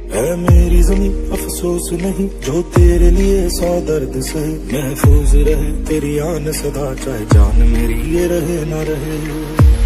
है मेरी ज़मीं अफसोस नहीं, जो तेरे लिए 100 दर्द सहे। महफूज रहे तेरी आन सदा, चाहे जान मेरी ये रहे ना रहे।